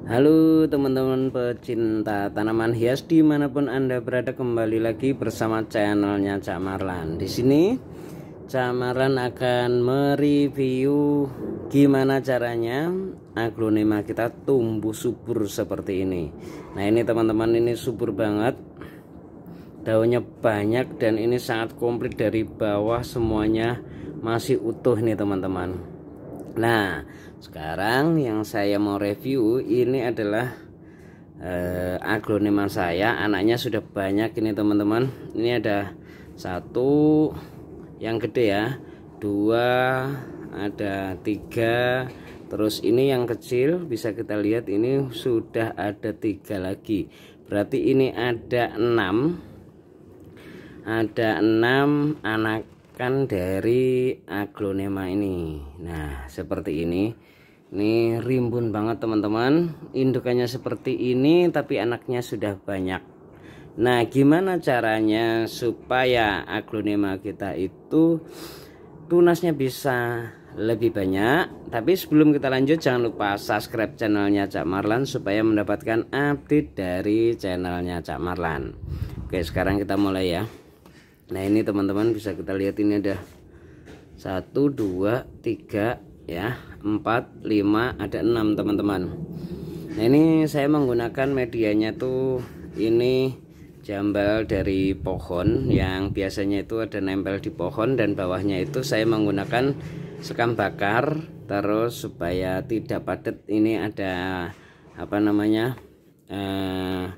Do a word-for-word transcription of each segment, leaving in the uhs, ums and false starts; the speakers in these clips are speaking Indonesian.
Halo teman-teman pecinta tanaman hias dimanapun Anda berada, kembali lagi bersama channelnya Cak Marlan. Di sini Cak Marlan akan mereview gimana caranya aglonema kita tumbuh subur seperti ini. Nah ini teman-teman, ini subur banget, daunnya banyak dan ini sangat komplit dari bawah, semuanya masih utuh nih teman-teman. Nah sekarang yang saya mau review ini adalah eh, aglonema saya, anaknya sudah banyak ini teman-teman. Ini ada satu yang gede ya, dua, ada tiga, terus ini yang kecil bisa kita lihat ini sudah ada tiga lagi, berarti ini ada enam, ada enam anak kan dari aglonema ini. Nah seperti ini, ini rimbun banget teman-teman, indukannya seperti ini tapi anaknya sudah banyak. Nah gimana caranya supaya aglonema kita itu tunasnya bisa lebih banyak? Tapi sebelum kita lanjut, jangan lupa subscribe channelnya Cak Marlan supaya mendapatkan update dari channelnya Cak Marlan. Oke, sekarang kita mulai ya. Nah ini teman-teman bisa kita lihat, ini ada satu, dua, tiga ya, empat, lima, ada enam teman-teman. Nah ini saya menggunakan medianya tuh ini jambal dari pohon yang biasanya itu ada nempel di pohon, dan bawahnya itu saya menggunakan sekam bakar, terus supaya tidak padat ini ada apa namanya eh,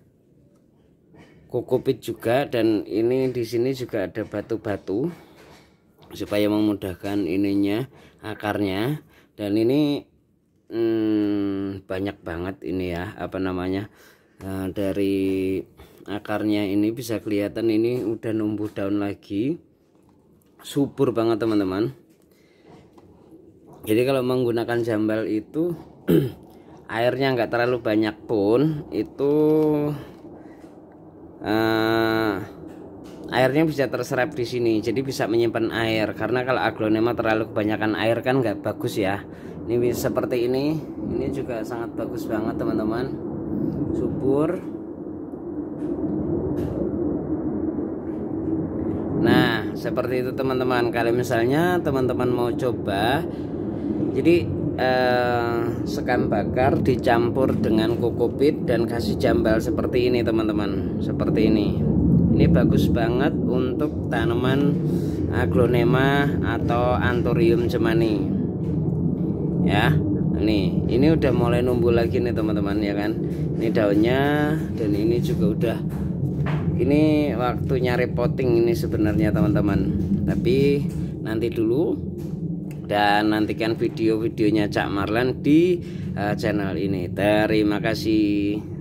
kokopit juga, dan ini di sini juga ada batu-batu supaya memudahkan ininya akarnya. Dan ini hmm, banyak banget ini ya apa namanya uh, dari akarnya ini bisa kelihatan ini udah numbuh daun lagi, subur banget teman-teman. Jadi kalau menggunakan jambal itu airnya nggak terlalu banyak pun itu Uh, airnya bisa terserap di sini, jadi bisa menyimpan air. Karena kalau aglonema terlalu kebanyakan air kan nggak bagus ya. Ini seperti ini, ini juga sangat bagus banget teman-teman, subur. Nah seperti itu teman-teman. Kalau misalnya teman-teman mau coba, jadi eh, sekam bakar dicampur dengan kokopit dan kasih jambal seperti ini teman-teman, seperti ini. Ini bagus banget untuk tanaman aglonema atau anthurium cemani ya. Ini ini udah mulai numbuh lagi nih teman-teman ya kan, ini daunnya, dan ini juga udah, ini waktunya repotting ini sebenarnya teman-teman, tapi nanti dulu. Dan nantikan video-videonya Cak Marlan di uh, channel ini. Terima kasih.